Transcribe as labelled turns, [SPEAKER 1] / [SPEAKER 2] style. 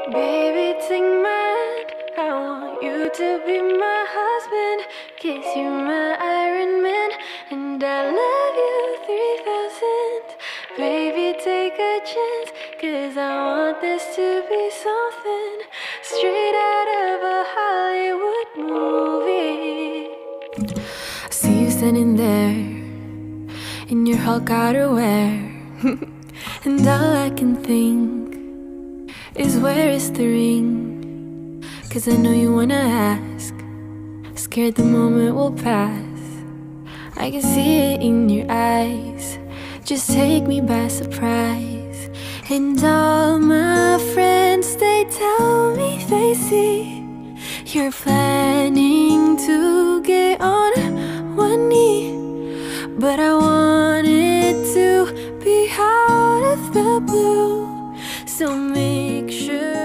[SPEAKER 1] Baby, take my hand. I want you to be my husband. Kiss you, my Iron Man. And I love you 3000. Baby, take a chance, 'cause I want this to be something straight out of a Hollywood movie. I see you standing there in your Hulk outerwear. And all I can think is, where is the ring? 'Cause I know you wanna ask, scared the moment will pass. I can see it in your eyes, just take me by surprise. And all my friends, they tell me they see you're planning to get on one knee. But I want it to be out of the blue, so make sure